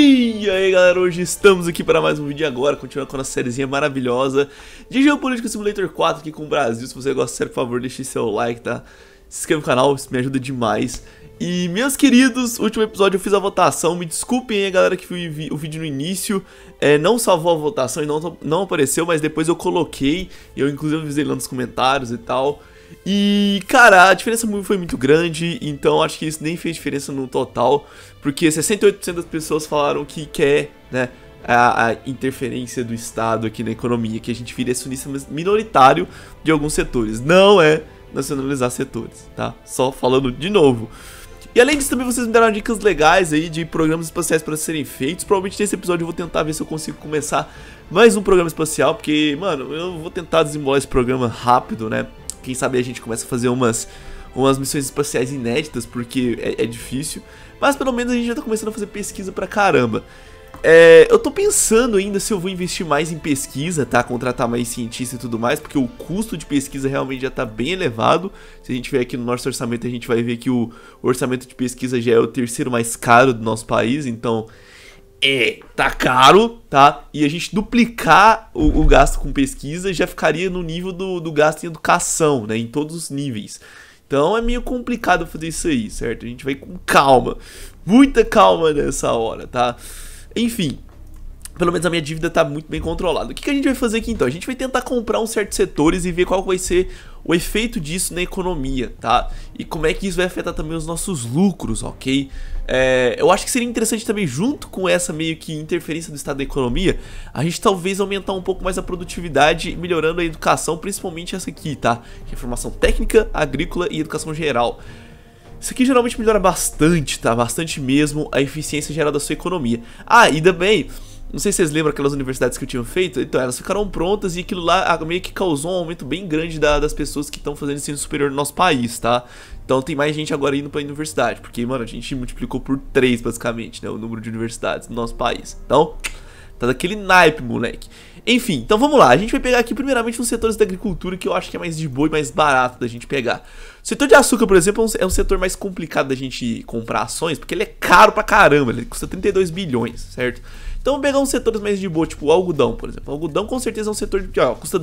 E aí galera, hoje estamos aqui para mais um vídeo agora, continuando com a nossa sériezinha maravilhosa de Geopolítica Simulator 4 aqui com o Brasil. Se você gosta da série, por favor, deixe seu like, tá? Se inscreva no canal, isso me ajuda demais. E meus queridos, último episódio eu fiz a votação, me desculpem aí galera que vi o vídeo no início, não salvou a votação e não apareceu, mas depois eu coloquei, eu inclusive avisei lá nos comentários e tal. E, cara, a diferença foi muito grande, então acho que isso nem fez diferença no total, porque 68% das pessoas falaram que quer, né, a interferência do Estado aqui na economia, que a gente vire acionista minoritário de alguns setores, não é nacionalizar setores, tá? Só falando de novo. E além disso também vocês me deram dicas legais aí de programas espaciais para serem feitos. Provavelmente nesse episódio eu vou tentar ver se eu consigo começar mais um programa espacial, porque, mano, eu vou tentar desenvolver esse programa rápido, né? Quem sabe a gente começa a fazer umas missões espaciais inéditas, porque é difícil. Mas pelo menos a gente já tá começando a fazer pesquisa pra caramba. Eu tô pensando ainda se eu vou investir mais em pesquisa, tá? Contratar mais cientista e tudo mais, porque o custo de pesquisa realmente já tá bem elevado. Se a gente ver aqui no nosso orçamento, a gente vai ver que o orçamento de pesquisa já é o terceiro mais caro do nosso país, então... tá caro, tá? E a gente duplicar o gasto com pesquisa já ficaria no nível do gasto em educação, né? Em todos os níveis. Então é meio complicado fazer isso aí, certo? A gente vai com calma, muita calma nessa hora, tá? Enfim, pelo menos a minha dívida tá muito bem controlada. O que a gente vai fazer aqui então? A gente vai tentar comprar uns certos setores e ver qual vai ser o efeito disso na economia, tá? E como é que isso vai afetar também os nossos lucros, ok? Eu acho que seria interessante também, junto com essa meio que interferência do estado da economia, a gente talvez aumentar um pouco mais a produtividade, melhorando a educação, principalmente essa aqui, tá? Que é formação técnica, agrícola e educação geral. Isso aqui geralmente melhora bastante, tá? Bastante mesmo a eficiência geral da sua economia. Ah, e também... Não sei se vocês lembram aquelas universidades que eu tinha feito. Então, elas ficaram prontas e aquilo lá meio que causou um aumento bem grande das pessoas que estão fazendo ensino superior no nosso país, tá? Então tem mais gente agora indo pra universidade, porque, mano, a gente multiplicou por 3, basicamente, né? O número de universidades no nosso país. Então, tá daquele naipe, moleque. Enfim, então vamos lá. A gente vai pegar aqui primeiramente os setores da agricultura, que eu acho que é mais de boa e mais barato da gente pegar. O setor de açúcar, por exemplo, é um setor mais complicado da gente comprar ações, porque ele é caro pra caramba, ele custa 32 bilhões, certo? Então vamos pegar uns setores mais de boa, tipo o algodão, por exemplo. O algodão com certeza é um setor que custa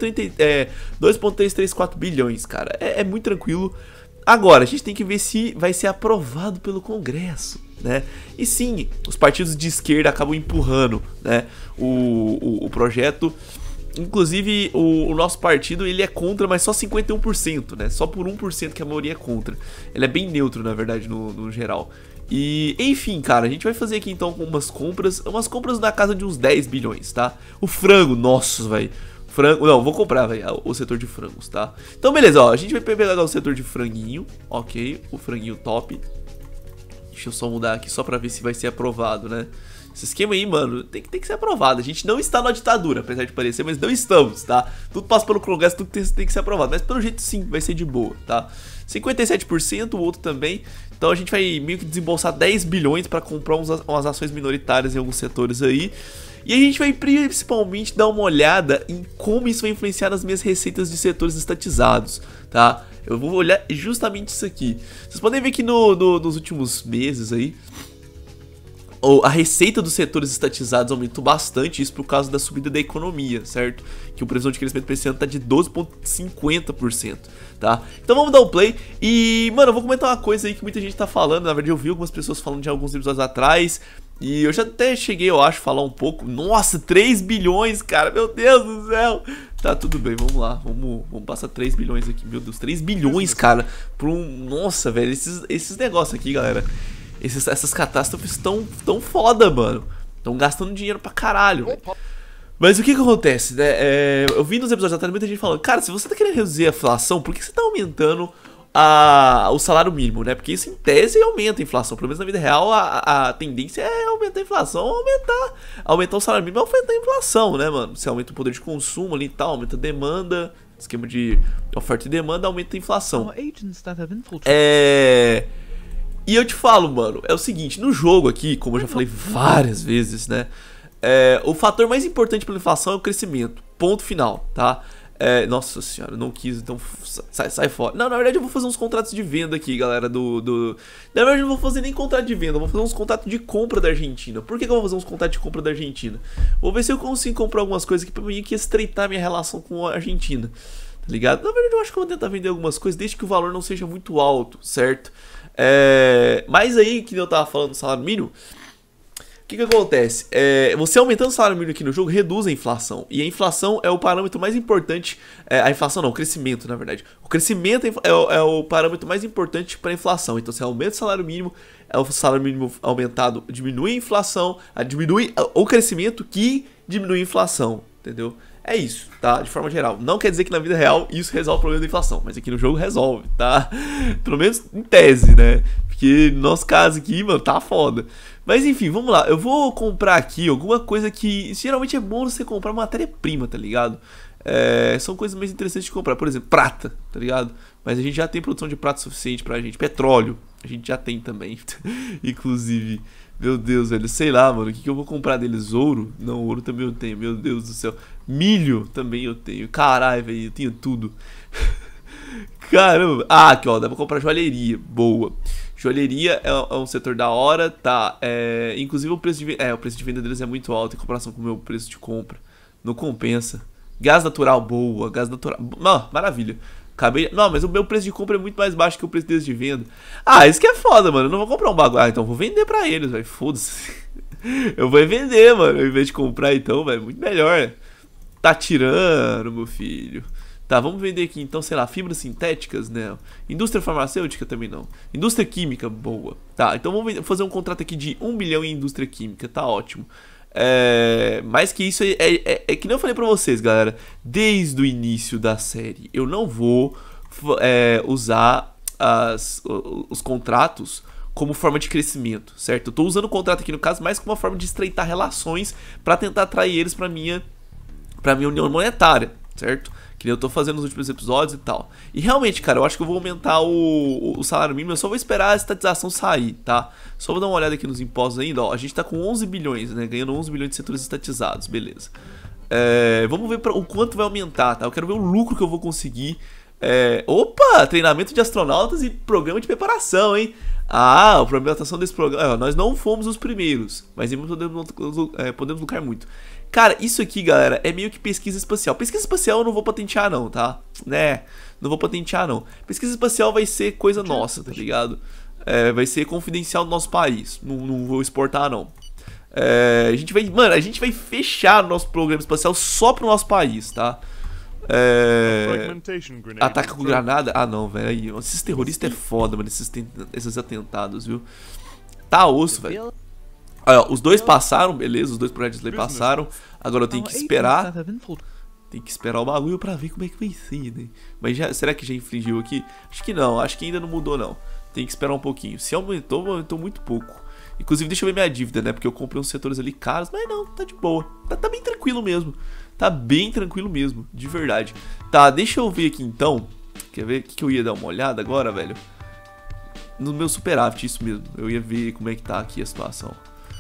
2,334 bilhões, cara. É muito tranquilo. Agora, a gente tem que ver se vai ser aprovado pelo Congresso, né? E sim, os partidos de esquerda acabam empurrando, né, o projeto. Inclusive, o nosso partido, ele é contra, mas só 51%, né? Só por 1% que a maioria é contra. Ele é bem neutro, na verdade, no geral. E, enfim, cara, a gente vai fazer aqui então umas compras na casa de uns 10 bilhões, tá? O frango, nossa, velho. Frango, não, vou comprar, velho, o setor de frangos, tá? Então, beleza, ó, a gente vai pegar o setor de franguinho, ok? O franguinho top. Deixa eu só mudar aqui só pra ver se vai ser aprovado, né? Esse esquema aí, mano, tem que ser aprovado. A gente não está na ditadura, apesar de parecer, mas não estamos, tá? Tudo passa pelo Congresso, tudo tem que ser aprovado. Mas pelo jeito sim, vai ser de boa, tá? 57%, o outro também. Então a gente vai meio que desembolsar 10 bilhões para comprar umas ações minoritárias em alguns setores aí. E a gente vai principalmente dar uma olhada em como isso vai influenciar nas minhas receitas de setores estatizados, tá? Eu vou olhar justamente isso aqui. Vocês podem ver que nos últimos meses aí, a receita dos setores estatizados aumentou bastante, isso por causa da subida da economia, certo? Que o previsão de crescimento para esse ano tá de 12,50%, tá? Então vamos dar um play e, mano, eu vou comentar uma coisa aí que muita gente tá falando. Na verdade eu vi algumas pessoas falando de alguns episódios atrás e eu já até cheguei, eu acho, a falar um pouco. Nossa, 3 bilhões, cara, meu Deus do céu. Tá, tudo bem, vamos lá, vamos passar 3 bilhões aqui, meu Deus, 3 bilhões, cara, por um... Nossa, velho, esses negócios aqui, galera... Essas catástrofes tão foda, mano. Estão gastando dinheiro pra caralho. Mas o que acontece, né? Eu vi nos episódios atrás muita gente falando: cara, se você tá querendo reduzir a inflação, por que você tá aumentando o salário mínimo, né? Porque isso em tese aumenta a inflação. Pelo menos na vida real a tendência é aumentar a inflação. Aumentar o salário mínimo é aumentar a inflação, né, mano? Você aumenta o poder de consumo ali e tal, aumenta a demanda. Esquema de oferta e demanda aumenta a inflação. E eu te falo, mano, é o seguinte, no jogo aqui, como eu já falei várias vezes, né? O fator mais importante pela inflação é o crescimento, ponto final, tá? Nossa senhora, não quis, então sai fora. Não, na verdade eu vou fazer uns contratos de venda aqui, galera, Na verdade eu não vou fazer nem contrato de venda, eu vou fazer uns contratos de compra da Argentina. Por que eu vou fazer uns contratos de compra da Argentina? Vou ver se eu consigo comprar algumas coisas aqui pra mim que estreitar minha relação com a Argentina, tá ligado? Na verdade eu acho que eu vou tentar vender algumas coisas desde que o valor não seja muito alto, certo? Mas aí, que eu tava falando do salário mínimo, o que acontece? Você aumentando o salário mínimo aqui no jogo reduz a inflação. E a inflação é o parâmetro mais importante. A inflação não, o crescimento, na verdade. O crescimento é o parâmetro mais importante para a inflação. Então, você aumenta o salário mínimo aumentado diminui a inflação, diminui o crescimento que diminui a inflação. Entendeu? É isso, tá? De forma geral. Não quer dizer que na vida real isso resolve o problema da inflação, mas aqui no jogo resolve, tá? Pelo menos em tese, né? Porque no nosso caso aqui, mano, tá foda. Mas enfim, vamos lá. Eu vou comprar aqui alguma coisa que geralmente é bom você comprar matéria-prima, tá ligado? São coisas mais interessantes de comprar. Por exemplo, prata, tá ligado? Mas a gente já tem produção de prata suficiente pra gente. Petróleo, a gente já tem também. Inclusive, meu Deus, velho, sei lá, mano. O que eu vou comprar deles? Ouro? Não, ouro também eu tenho, meu Deus do céu. Milho também eu tenho. Caralho, velho, eu tenho tudo. Caramba. Aqui, ó, dá pra comprar joalheria. Boa. Joalheria é um setor da hora, tá? Inclusive o preço de venda deles é muito alto em comparação com o meu preço de compra. Não compensa. Gás natural, boa. Gás natural. Não, maravilha. Não, mas o meu preço de compra é muito mais baixo que o preço deles de venda. Isso que é foda, mano. Eu não vou comprar um bagulho. Então eu vou vender pra eles, velho. Foda-se. Eu vou vender, mano. Ao invés de comprar, então, velho. Muito melhor. Tá tirando, meu filho. Tá, vamos vender aqui então, sei lá, fibras sintéticas, né? Indústria farmacêutica também não. Indústria química, boa. Tá, então vamos fazer um contrato aqui de 1 bilhão em indústria química, tá ótimo. Mais que isso, que nem eu falei pra vocês, galera. Desde o início da série, eu não vou usar os contratos como forma de crescimento, certo? Eu tô usando o contrato aqui no caso mais como uma forma de estreitar relações pra tentar atrair eles pra minha união monetária, certo? Que eu tô fazendo nos últimos episódios e tal. E realmente, cara, eu acho que eu vou aumentar o salário mínimo. Eu só vou esperar a estatização sair, tá? Só vou dar uma olhada aqui nos impostos ainda, ó. A gente tá com 11 bilhões, né? Ganhando 11 bilhões de setores estatizados, beleza. Vamos ver o quanto vai aumentar, tá? Eu quero ver o lucro que eu vou conseguir. Opa! Treinamento de astronautas e programa de preparação, hein? A implementação desse programa... nós não fomos os primeiros, mas podemos lucrar muito. Cara, isso aqui, galera, é meio que pesquisa espacial. Pesquisa espacial eu não vou patentear não, tá? Não vou patentear não. Pesquisa espacial vai ser coisa nossa, tá ligado? Vai ser confidencial do nosso país. Não vou exportar não. A gente vai fechar o nosso programa espacial só pro nosso país, tá? Ataque com granada? Não, velho. Esses terroristas é foda, mano. Esses atentados, viu? Tá osso, velho. Os dois passaram, beleza. Os dois projetos de lei passaram. Agora eu tenho que esperar. Tem que esperar o bagulho pra ver como é que vai ser, né? Mas será que já infringiu aqui? Acho que não. Acho que ainda não mudou, não. Tem que esperar um pouquinho. Se aumentou muito pouco. Inclusive, deixa eu ver minha dívida, né? Porque eu comprei uns setores ali caros. Mas não, tá de boa. Tá bem tranquilo mesmo. Tá bem tranquilo mesmo, de verdade. Tá, deixa eu ver aqui então. Quer ver? O que eu ia dar uma olhada agora, velho? No meu superávit, isso mesmo. Eu ia ver como é que tá aqui a situação.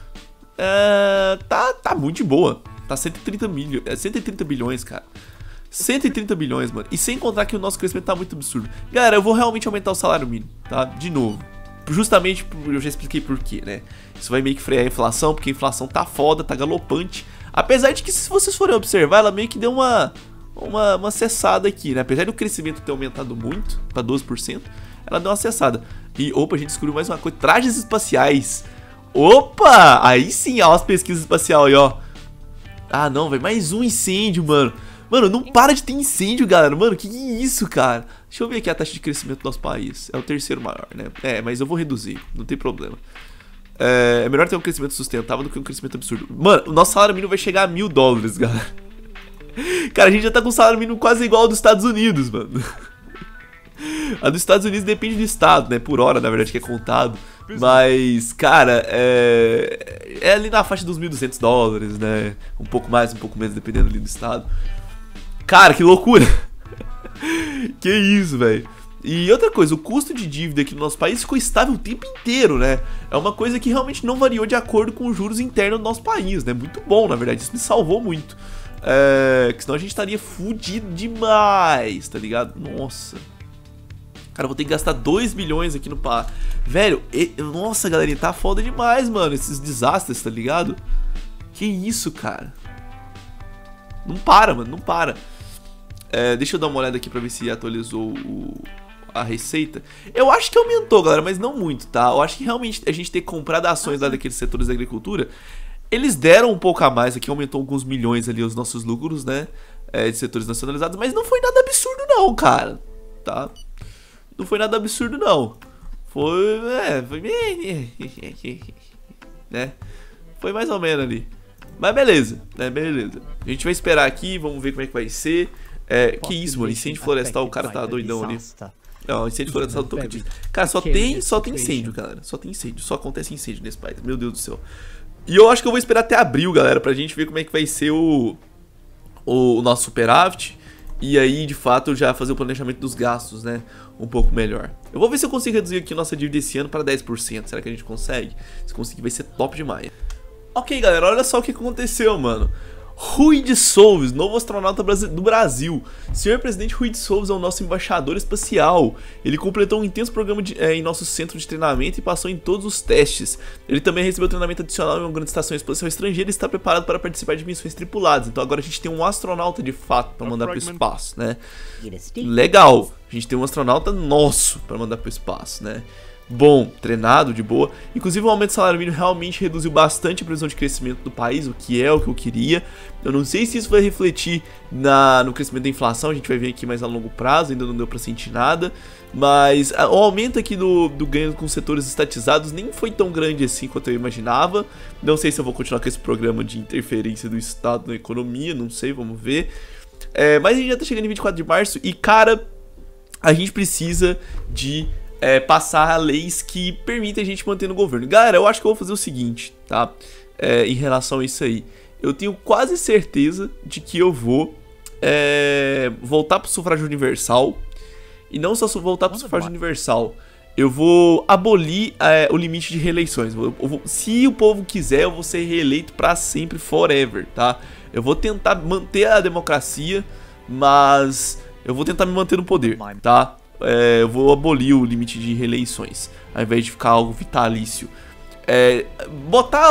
Tá muito de boa. Tá 130 bilhões, cara. 130 bilhões, mano. E sem contar que o nosso crescimento tá muito absurdo. Galera, eu vou realmente aumentar o salário mínimo, tá? De novo. Justamente, eu já expliquei por quê, né? Isso vai meio que frear a inflação, porque a inflação tá foda, tá galopante. Apesar de que, se vocês forem observar, ela meio que deu uma cessada aqui, né? Apesar do crescimento ter aumentado muito, pra 12%, ela deu uma cessada. E, opa, a gente descobriu mais uma coisa. Trajes espaciais. Opa! Aí sim, ó, as pesquisas espaciais aí, ó. Não, velho, mais um incêndio, mano. Mano, não para de ter incêndio, galera. Mano, que é isso, cara? Deixa eu ver aqui a taxa de crescimento do nosso país. É o terceiro maior, né? Mas eu vou reduzir, não tem problema. É melhor ter um crescimento sustentável do que um crescimento absurdo. Mano, o nosso salário mínimo vai chegar a $1000, galera. Cara, a gente já tá com um salário mínimo quase igual ao dos Estados Unidos, mano. A dos Estados Unidos depende do estado, né? Por hora, na verdade, que é contado. Mas, cara, é ali na faixa dos $1200, né? Um pouco mais, um pouco menos, dependendo ali do estado. Cara, que loucura. Que isso, velho. E outra coisa, o custo de dívida aqui no nosso país ficou estável o tempo inteiro, né? É uma coisa que realmente não variou de acordo com os juros internos do nosso país, né? Muito bom, na verdade, isso me salvou muito. Que senão a gente estaria fudido demais, tá ligado? Nossa. Cara, eu vou ter que gastar 2 milhões aqui no pá. Velho, nossa, galerinha, tá foda demais, mano. Esses desastres, tá ligado? Que isso, cara. Não para, mano, não para. Deixa eu dar uma olhada aqui pra ver se atualizou a receita. Eu acho que aumentou, galera, mas não muito, tá? Eu acho que realmente a gente ter comprado ações lá daqueles setores da agricultura, eles deram um pouco a mais aqui, aumentou alguns milhões ali os nossos lucros, né? De setores nacionalizados, mas não foi nada absurdo não, cara. Tá? Não foi nada absurdo não. Foi né? Foi mais ou menos ali. Mas beleza, né? Beleza. A gente vai esperar aqui, vamos ver como é que vai ser. Que isso, mano, incêndio florestal, o cara tá doidão ali. Não, incêndio florestal do Tocantins. Cara, só tem incêndio, galera. Só tem incêndio, só acontece incêndio nesse país. Meu Deus do céu. E eu acho que eu vou esperar até abril, galera, pra gente ver como é que vai ser o nosso superávit. E aí, de fato, já fazer o planejamento dos gastos, né? Um pouco melhor. Eu vou ver se eu consigo reduzir aqui nossa dívida esse ano para 10%. Será que a gente consegue? Se conseguir, vai ser top demais. Ok, galera, olha só o que aconteceu, mano. Rui de Souza, novo astronauta do Brasil. Senhor presidente Rui de Souza é o nosso embaixador espacial. Ele completou um intenso programa em nosso centro de treinamento e passou em todos os testes. Ele também recebeu treinamento adicional em uma grande estação espacial estrangeira e está preparado para participar de missões tripuladas. Então agora a gente tem um astronauta de fato para mandar para o espaço, né? Legal, a gente tem um astronauta nosso para mandar para o espaço, né? Bom, treinado, de boa. Inclusive o aumento do salário mínimo realmente reduziu bastante a previsão de crescimento do país, o que é o que eu queria. Eu não sei se isso vai refletir no crescimento da inflação, a gente vai ver aqui mais a longo prazo, ainda não deu pra sentir nada. Mas o aumento aqui do ganho com setores estatizados nem foi tão grande assim quanto eu imaginava. Não sei se eu vou continuar com esse programa de interferência do Estado na economia, não sei, vamos ver. Mas a gente já tá chegando em 24 de março e, cara, a gente precisa de... passar leis que permitem a gente manter no governo. Galera, eu acho que eu vou fazer o seguinte, tá? Em relação a isso aí. Eu tenho quase certeza de que eu vou voltar pro sufrágio universal. E não só voltar pro sufrágio universal. Eu vou abolir o limite de reeleições. Se o povo quiser, eu vou ser reeleito pra sempre, forever, tá? Eu vou tentar manter a democracia, mas eu vou tentar me manter no poder, tá? Eu vou abolir o limite de reeleições, ao invés de ficar algo vitalício. Botar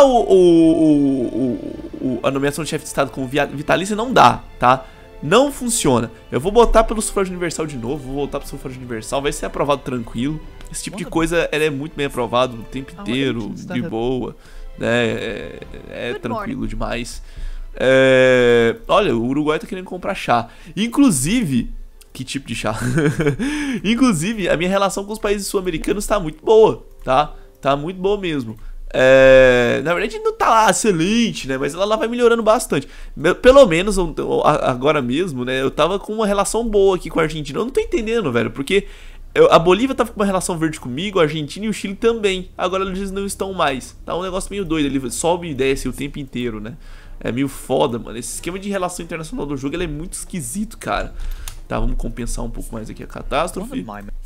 a nomeação de chefe de estado como vitalícia não dá, tá? Não funciona. Eu vou botar pelo sufrágio universal de novo, vou voltar pro sufrágio universal, vai ser aprovado tranquilo. Esse tipo de coisa é muito bem aprovado o tempo inteiro, de boa, né? Tranquilo demais. Olha, o Uruguai tá querendo comprar chá. Inclusive... Que tipo de chá? Inclusive, a minha relação com os países sul-americanos tá muito boa, tá? Tá muito boa mesmo. Na verdade, não tá lá excelente, né? Mas ela vai melhorando bastante. Pelo menos agora mesmo, né? Eu tava com uma relação boa aqui com a Argentina. Eu não tô entendendo, velho, porque a Bolívia tava com uma relação verde comigo, a Argentina e o Chile também. Agora eles não estão mais. Tá um negócio meio doido. Ele sobe e desce o tempo inteiro, né? É meio foda, mano. Esse esquema de relação internacional do jogo, ele é muito esquisito, cara. Tá, vamos compensar um pouco mais aqui a catástrofe.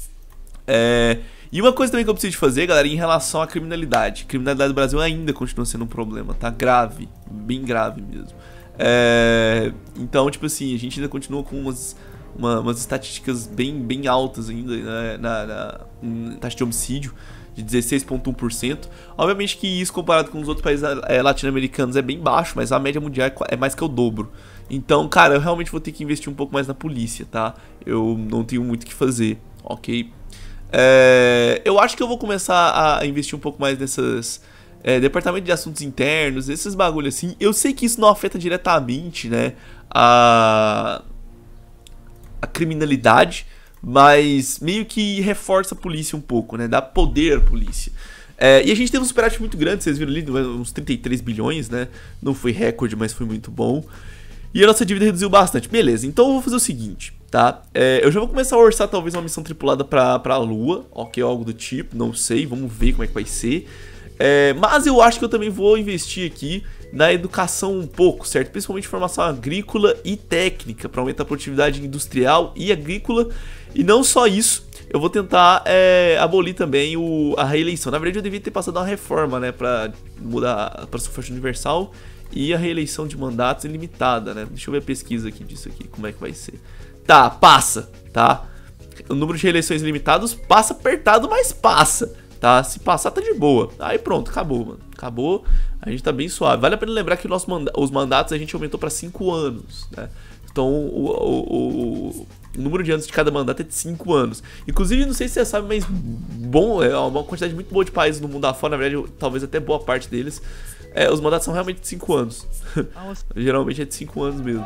E uma coisa também que eu preciso de fazer, galera, em relação à criminalidade. A criminalidade do Brasil ainda continua sendo um problema, tá? Grave, bem grave mesmo. Então, tipo assim, a gente ainda continua com umas estatísticas bem altas ainda, né, na taxa de homicídio, de 16,1%. Obviamente que isso, comparado com os outros países latino-americanos, é bem baixo, mas a média mundial é mais que o dobro. Então, cara, eu realmente vou ter que investir um pouco mais na polícia, tá? Eu não tenho muito o que fazer, ok? Eu acho que eu vou começar a investir um pouco mais nessas... departamento de assuntos internos, esses bagulho assim. Eu sei que isso não afeta diretamente, né, a criminalidade, mas meio que reforça a polícia um pouco, né? Dá poder à polícia. E a gente teve um superávit muito grande, vocês viram ali, uns 33 bilhões, né? Não foi recorde, mas foi muito bom. E a nossa dívida reduziu bastante. Beleza, então eu vou fazer o seguinte, tá? Eu já vou começar a orçar talvez uma missão tripulada pra Lua, ok? Algo do tipo, não sei, vamos ver como é que vai ser. Mas eu acho que eu também vou investir aqui na educação um pouco, certo? Principalmente formação agrícola e técnica, para aumentar a produtividade industrial e agrícola. E não só isso, eu vou tentar abolir também a reeleição. Na verdade, eu devia ter passado uma reforma, né, para mudar para sufrágio universal e a reeleição de mandatos ilimitada, né? Deixa eu ver a pesquisa aqui disso aqui, como é que vai ser. Tá, passa, tá? O número de reeleições limitados passa apertado, mas passa, tá? Se passar, tá de boa. Aí pronto, acabou, mano. Acabou, a gente tá bem suave. Vale a pena lembrar que os mandatos a gente aumentou pra 5 anos, né? Então, o número de anos de cada mandato é de 5 anos. Inclusive, não sei se você sabe, mas bom, é uma quantidade muito boa de países no mundo afora, na verdade, talvez até boa parte deles. Os mandatos são realmente de 5 anos. Geralmente é de 5 anos mesmo.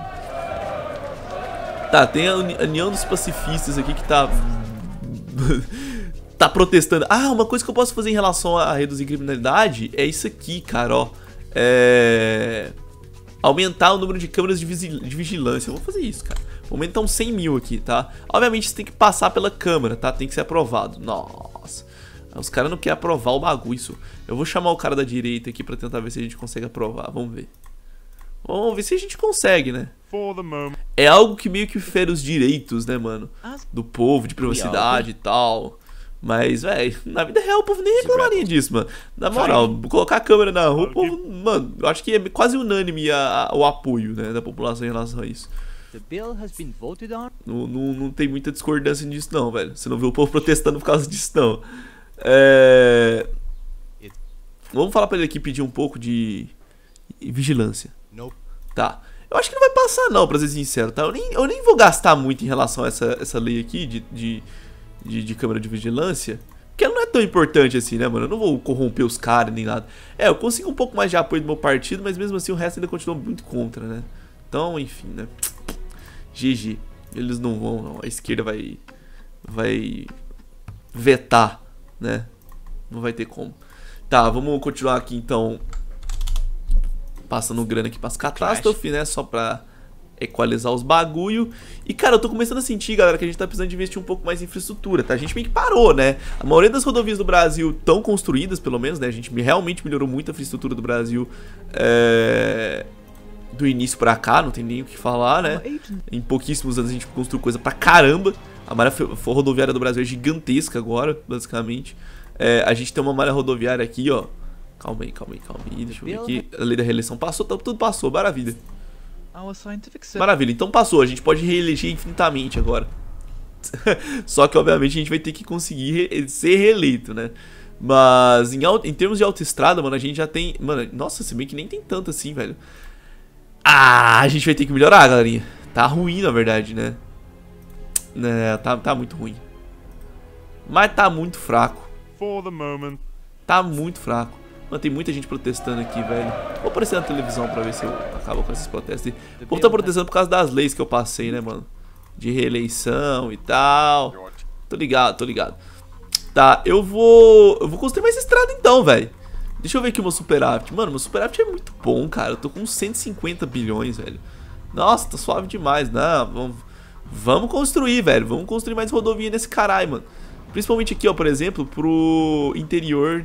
Tá, tem a União dos Pacifistas aqui que tá protestando. Ah, uma coisa que eu posso fazer em relação a reduzir criminalidade é isso aqui, cara, ó. Aumentar o número de câmeras de vigilância. Eu vou fazer isso, cara. Vou aumentar uns 100 mil aqui, tá? Obviamente você tem que passar pela câmera, tá? Tem que ser aprovado. Nossa. Os caras não querem aprovar o bagulho. Eu vou chamar o cara da direita aqui pra tentar ver se a gente consegue aprovar. Vamos ver. Vamos ver se a gente consegue, né? É algo que meio que fere os direitos, né, mano? Do povo, de privacidade e tal. Mas, velho, na vida real o povo nem reclamaria disso, mano. Na moral, colocar a câmera na rua, o povo, mano, eu acho que é quase unânime o apoio, né, da população em relação a isso. Não tem muita discordância nisso, não, velho. Você não vê o povo protestando por causa disso, não. Vamos falar pra ele aqui pedir um pouco de vigilância. Tá. Eu acho que não vai passar, não, pra ser sincero, tá? Eu nem vou gastar muito em relação a essa lei aqui de câmera de vigilância, porque ela não é tão importante assim, né, mano? Eu não vou corromper os caras nem nada. Eu consigo um pouco mais de apoio do meu partido, mas mesmo assim o resto ainda continua muito contra, né? Então, enfim, né? GG. Eles não vão, não. A esquerda vai vetar, né? Não vai ter como. Tá, vamos continuar aqui então. Passando grana aqui pras catástrofes, né? Só pra equalizar os bagulho. E, cara, eu tô começando a sentir, galera, que a gente tá precisando de investir um pouco mais em infraestrutura, tá? A gente meio que parou, né? A maioria das rodovias do Brasil estão construídas, pelo menos, né? A gente realmente melhorou muito a infraestrutura do Brasil do início pra cá, não tem nem o que falar, né? Em pouquíssimos anos a gente construiu coisa pra caramba. A malha rodoviária do Brasil é gigantesca agora, basicamente. A gente tem uma malha rodoviária aqui, ó. Calma aí, deixa eu ver aqui. A lei da reeleição passou, tudo passou, maravilha. Maravilha, então passou, a gente pode reeleger infinitamente agora. Só que obviamente a gente vai ter que conseguir ser reeleito, né? Mas em termos de autoestrada, mano, a gente já tem... Mano, nossa, se bem que nem tem tanto assim, velho. Ah, a gente vai ter que melhorar, galerinha. Tá ruim, na verdade, né? Tá muito ruim. Mas tá muito fraco. Tá muito fraco. Mano, tem muita gente protestando aqui, velho. Vou aparecer na televisão pra ver se eu acabo com esses protestos. O povo tá protestando por causa das leis que eu passei, né, mano? De reeleição e tal. Tô ligado. Tá, eu vou construir mais estrada então, velho. Deixa eu ver aqui o meu superávit. Mano, meu superávit é muito bom, cara. Eu tô com 150 bilhões, velho. Nossa, tá suave demais. Não, vamos construir, velho. Vamos construir mais rodovia nesse caralho, mano. Principalmente aqui, ó, por exemplo, pro interior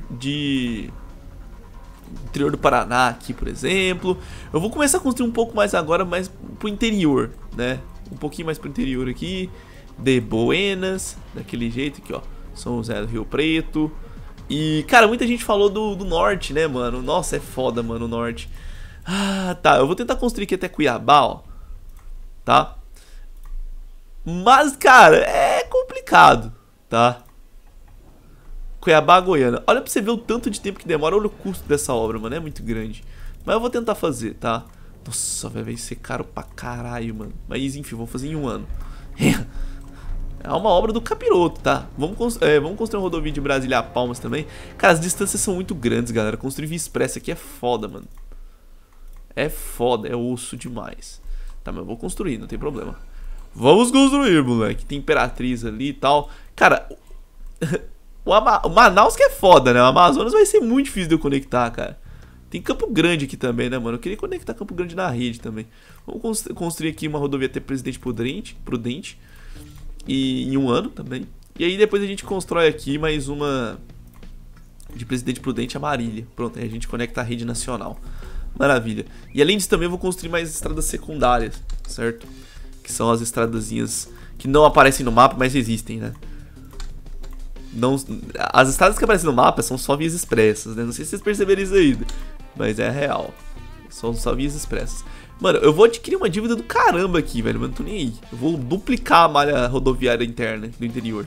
do Paraná aqui, por exemplo. Eu vou começar a construir um pouco mais agora, mas pro interior, né? Um pouquinho mais pro interior aqui. De Buenas, daquele jeito aqui, ó. São José do Rio Preto. E, cara, muita gente falou do norte, né, mano? Nossa, é foda, mano, o norte. Ah, tá. Eu vou tentar construir aqui até Cuiabá, ó. Tá? Mas, cara, é complicado, tá? Cuiabá, Goiânia. Olha pra você ver o tanto de tempo que demora. Olha o custo dessa obra, mano. É muito grande. Mas eu vou tentar fazer, tá? Nossa, vai ser caro pra caralho, mano. Mas enfim, vou fazer em 1 ano. É uma obra do capiroto, tá? Vamos construir uma rodovia de Brasília a Palmas também. Cara, as distâncias são muito grandes, galera. Construir via expressa aqui é foda, mano. É foda, é osso demais. Tá, mas eu vou construir, não tem problema. Vamos construir, moleque. Tem Imperatriz ali e tal. Cara... O Manaus que é foda, né? O Amazonas vai ser muito difícil de eu conectar, cara. Tem Campo Grande aqui também, né, mano? Eu queria conectar Campo Grande na rede também. Vamos construir aqui uma rodovia até Presidente Prudente. E em 1 ano também. E aí depois a gente constrói aqui mais uma de Presidente Prudente a Marília. Pronto, aí a gente conecta a rede nacional. Maravilha. E além disso também eu vou construir mais estradas secundárias, certo? Que são as estradazinhas que não aparecem no mapa, mas existem, né? Não, as estradas que aparecem no mapa são só vias expressas, né? Não sei se vocês perceberam isso aí, mas é real. São só vias expressas. Mano, eu vou adquirir uma dívida do caramba aqui, velho. Mas não tô nem aí. Eu vou duplicar a malha rodoviária interna do interior.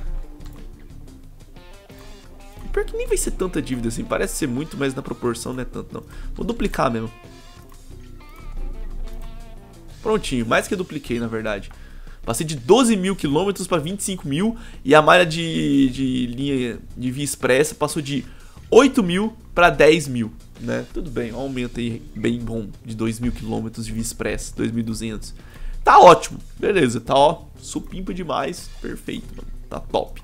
Pior que nem vai ser tanta dívida assim. Parece ser muito, mas na proporção não é tanto, não. Vou duplicar mesmo. Prontinho. Mais que eu dupliquei, na verdade. Passei de 12 mil quilômetros para 25 mil. E a malha de linha de via expressa passou de 8 mil para 10 mil. Né? Tudo bem, um aumento aí bem bom de 2.000 km de via expressa, 2.200. Tá ótimo, beleza, tá ó, supimpa demais, perfeito, mano, tá top.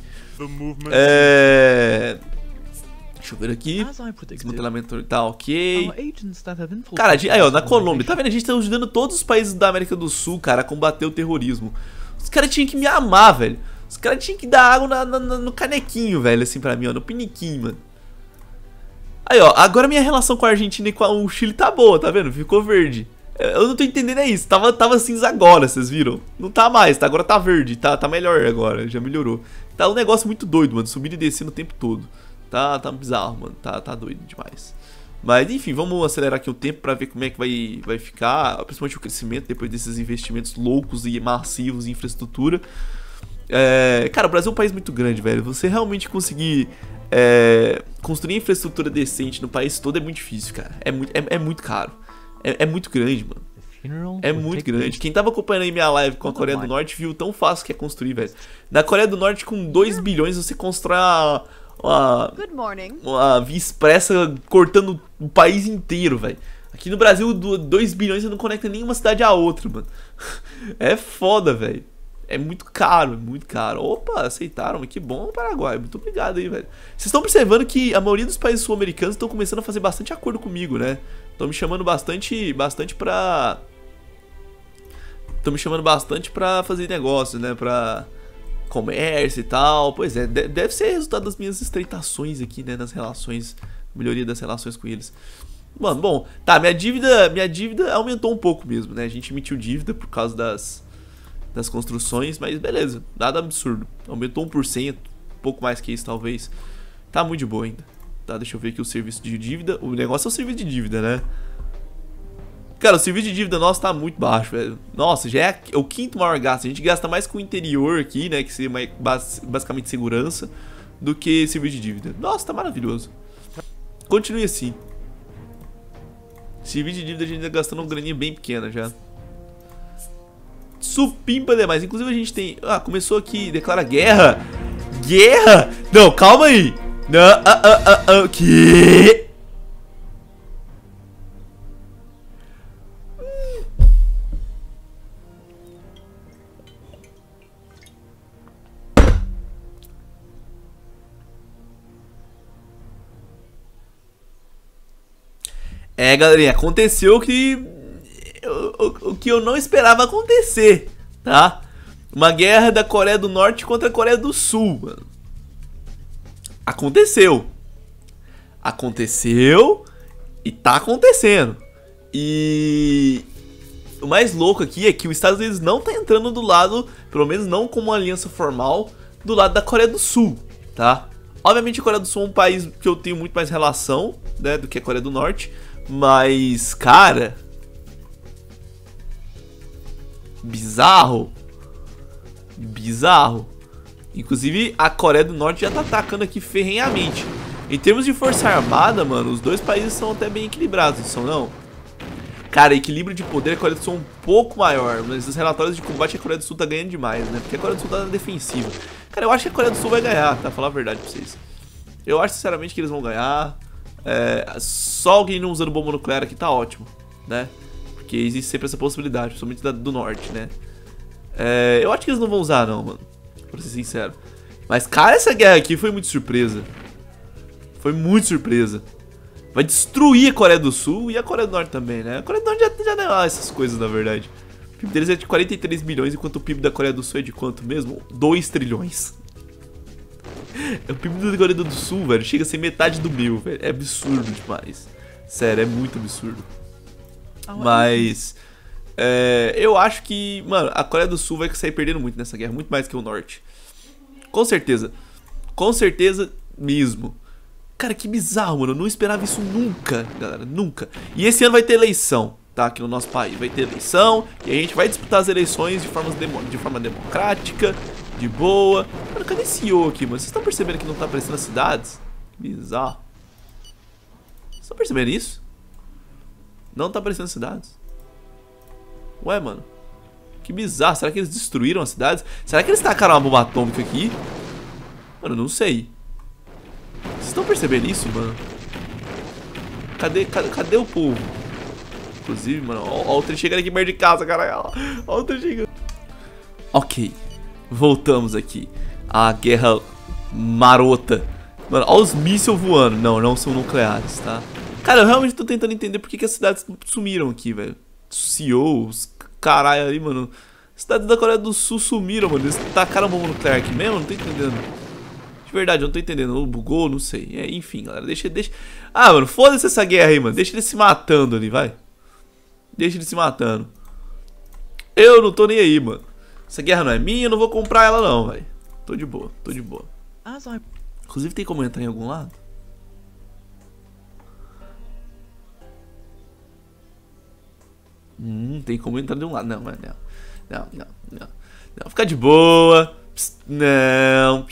Deixa eu ver aqui, desmantelamento tá ok. Cara, aí ó, na Colômbia, tá vendo? A gente tá ajudando todos os países da América do Sul, cara, a combater o terrorismo. Os caras tinham que me amar, velho. Os caras tinham que dar água no canequinho, velho, assim pra mim, ó, no piniquinho, mano. Aí, ó, agora minha relação com a Argentina e com o Chile tá boa, tá vendo? Ficou verde. Eu não tô entendendo é isso, tava cinza agora, vocês viram? Não tá mais, tá? Agora tá verde, tá melhor agora, já melhorou. Tá um negócio muito doido, mano, subindo e descendo o tempo todo. Tá bizarro, mano, tá doido demais. Mas, enfim, vamos acelerar aqui o tempo pra ver como é que vai ficar, principalmente o crescimento depois desses investimentos loucos e massivos em infraestrutura. Cara, o Brasil é um país muito grande, velho. Você realmente conseguir construir infraestrutura decente no país todo é muito difícil, cara. É muito caro. É muito grande, mano. É muito grande. Quem tava acompanhando aí minha live com a Coreia do Norte viu o tão fácil que é construir, velho. Na Coreia do Norte, com 2 bilhões, você constrói uma via expressa cortando o país inteiro, velho. Aqui no Brasil, 2 bilhões você não conecta nenhuma cidade a outra, mano. É foda, velho. É muito caro, é muito caro. Opa, aceitaram, que bom, Paraguai. Muito obrigado aí, velho. Vocês estão observando que a maioria dos países sul-americanos estão começando a fazer bastante acordo comigo, né? Estão me chamando bastante pra... Estão me chamando bastante pra fazer negócio, né? Pra comércio e tal. Pois é, deve ser resultado das minhas estreitações aqui, né? Nas relações, melhoria das relações com eles. Mano, bom, tá, minha dívida aumentou um pouco mesmo, né? A gente emitiu dívida por causa das construções, mas beleza, nada absurdo. Aumentou 1%, um pouco mais que isso talvez. Tá muito de boa ainda. Tá, deixa eu ver aqui o serviço de dívida. O negócio é o serviço de dívida, né? Cara, o serviço de dívida nosso tá muito baixo, velho. Nossa, já é o quinto maior gasto. A gente gasta mais com o interior aqui, né, que seria basicamente segurança, do que serviço de dívida. Nossa, tá maravilhoso. Continue assim. Serviço de dívida a gente tá gastando uma graninha bem pequena já. Supimpa demais. Inclusive a gente tem... Ah, começou aqui. Declara guerra. Guerra? Não, calma aí. Não, que? Galerinha, aconteceu o que eu não esperava acontecer, tá? Uma guerra da Coreia do Norte contra a Coreia do Sul, mano. Aconteceu. Aconteceu e tá acontecendo. E o mais louco aqui é que os Estados Unidos não tá entrando do lado, pelo menos não como uma aliança formal, do lado da Coreia do Sul, tá? Obviamente a Coreia do Sul é um país que eu tenho muito mais relação, né, do que a Coreia do Norte. Mas, cara... Bizarro. Bizarro. Inclusive, a Coreia do Norte já tá atacando aqui ferrenhamente. Em termos de força armada, mano, os dois países são até bem equilibrados, não são não? Cara, equilíbrio de poder, a Coreia do Sul é um pouco maior. Mas os relatórios de combate, a Coreia do Sul tá ganhando demais, né? Porque a Coreia do Sul tá na defensiva. Cara, eu acho que a Coreia do Sul vai ganhar, tá? Falar a verdade pra vocês. Eu acho sinceramente que eles vão ganhar. Só alguém não usando bomba nuclear aqui tá ótimo, né? Porque existe sempre essa possibilidade, principalmente do norte, né? Eu acho que eles não vão usar não, mano, pra ser sincero. Mas, cara, essa guerra aqui foi muito surpresa. Foi muito surpresa. Vai destruir a Coreia do Sul e a Coreia do Norte também, né? A Coreia do Norte já não é essas coisas, na verdade. O PIB deles é de 43 bilhões, enquanto o PIB da Coreia do Sul é de quanto mesmo? 2 trilhões. O PIB da Coreia do Sul, velho, chega a ser metade do meu, velho. É absurdo demais. Sério, é muito absurdo. Mas eu acho que, mano, a Coreia do Sul vai sair perdendo muito nessa guerra, muito mais que o Norte. Com certeza mesmo. Cara, que bizarro, mano, eu não esperava isso nunca, galera, nunca. E esse ano vai ter eleição, tá, aqui no nosso país, vai ter eleição. E a gente vai disputar as eleições de forma democrática, de boa. Mano, cadê esse CEO aqui, mano? Vocês estão percebendo que não tá aparecendo as cidades? Bizarro. Vocês estão percebendo isso? Não tá aparecendo as cidades. Ué, mano, que bizarro. Será que eles destruíram as cidades? Será que eles tacaram uma bomba atômica aqui? Mano, não sei. Vocês estão percebendo isso, mano? Cadê o povo? Inclusive, mano, ó o trem chegando aqui perto de casa, caralho. Ó o trem chegando. Ok, voltamos aqui. A guerra marota. Mano, ó os mísseis voando. Não são nucleares, tá? Cara, eu realmente tô tentando entender por que as cidades sumiram aqui, velho. CEOs, caralho aí, mano. As cidades da Coreia do Sul sumiram, mano. Eles tacaram bomba nuclear aqui mesmo? Não tô entendendo. De verdade, eu não tô entendendo. Bugou, não sei. Enfim, galera, deixa. Ah, mano, foda-se essa guerra aí, mano. Deixa eles se matando ali, vai. Deixa eles se matando. Eu não tô nem aí, mano. Essa guerra não é minha, eu não vou comprar ela não, velho. Tô de boa. Inclusive, tem como entrar em algum lado? Tem como entrar de um lado. Não. Fica de boa. Não.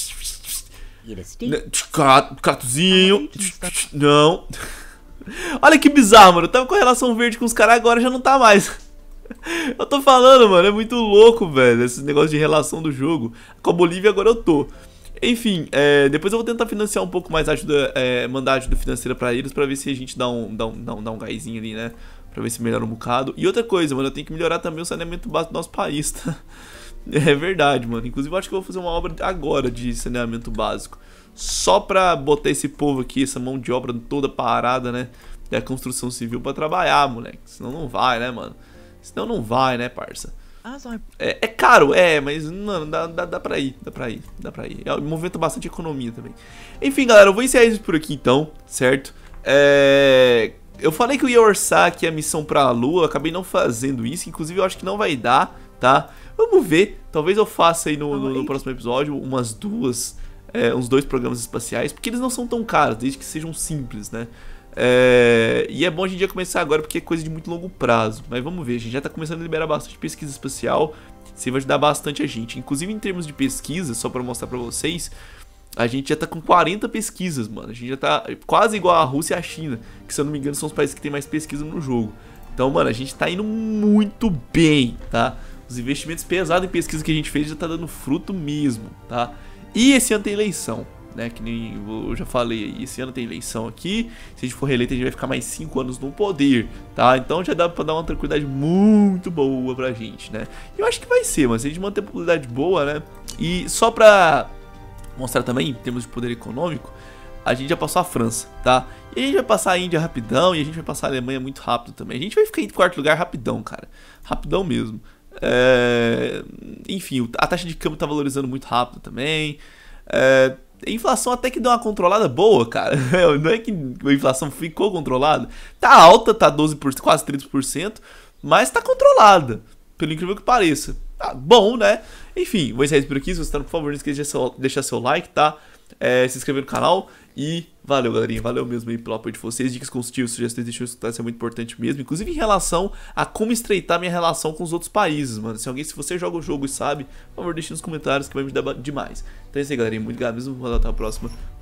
Catozinho. Não. Olha que bizarro, mano. Eu tava com a relação verde com os caras, agora já não tá mais. Eu tô falando, mano. É muito louco, velho. Esse negócio de relação do jogo. Com a Bolívia agora eu tô. Enfim, depois eu vou tentar financiar um pouco mais ajuda, mandar ajuda financeira pra eles, pra ver se a gente dá um gásinho ali, né? Pra ver se melhora um bocado. E outra coisa, mano, eu tenho que melhorar também o saneamento básico do nosso país, tá? É verdade, mano. Inclusive eu acho que eu vou fazer uma obra agora de saneamento básico. Só pra botar esse povo aqui, essa mão de obra toda parada, né? Da construção civil pra trabalhar, moleque. Senão não vai, né, mano? Senão não vai, né, parça? É caro, mas, mano, dá pra ir. Movimenta bastante economia também. Enfim, galera, eu vou encerrar isso por aqui então, certo? Eu falei que eu ia orçar aqui a missão pra Lua, eu acabei não fazendo isso. Inclusive eu acho que não vai dar, tá? Vamos ver, talvez eu faça aí no próximo episódio uns dois programas espaciais, porque eles não são tão caros, desde que sejam simples, né? E é bom a gente já começar agora, porque é coisa de muito longo prazo. Mas vamos ver, a gente já tá começando a liberar bastante pesquisa espacial. Isso vai ajudar bastante a gente. Inclusive em termos de pesquisa, só pra mostrar pra vocês, a gente já tá com 40 pesquisas, mano. A gente já tá quase igual a Rússia e a China, que se eu não me engano são os países que tem mais pesquisa no jogo. Então, mano, a gente tá indo muito bem, tá? Os investimentos pesados em pesquisa que a gente fez já tá dando fruto mesmo, tá? E esse ano tem eleição, né? Que nem eu já falei aí, esse ano tem eleição aqui. Se a gente for reeleito, a gente vai ficar mais 5 anos no poder, tá? Então já dá pra dar uma tranquilidade muito boa pra gente, né? E eu acho que vai ser, mas se a gente manter a popularidade boa, né? E só pra mostrar também, em termos de poder econômico, a gente já passou a França, tá? E a gente vai passar a Índia rapidão, e a gente vai passar a Alemanha muito rápido também. A gente vai ficar em quarto lugar rapidão, cara. Rapidão mesmo. Enfim, a taxa de câmbio tá valorizando muito rápido também. A inflação até que deu uma controlada boa, cara. Não é que a inflação ficou controlada. Tá alta, tá 12%, quase 30%, mas tá controlada, pelo incrível que pareça. Tá bom, né? Enfim, vou encerrar isso por aqui. Se você tá, por favor, não esqueça de deixar seu like, tá? Se inscrever no canal. E valeu, galerinha. Valeu mesmo aí pelo apoio de vocês. Dicas construtivas, sugestões, deixa eu escutar, isso é muito importante mesmo. Inclusive em relação a como estreitar minha relação com os outros países, mano. Se você joga o jogo e sabe, por favor, deixe nos comentários que vai me ajudar demais. Então é isso aí, galerinha. Muito obrigado mesmo. Até a próxima.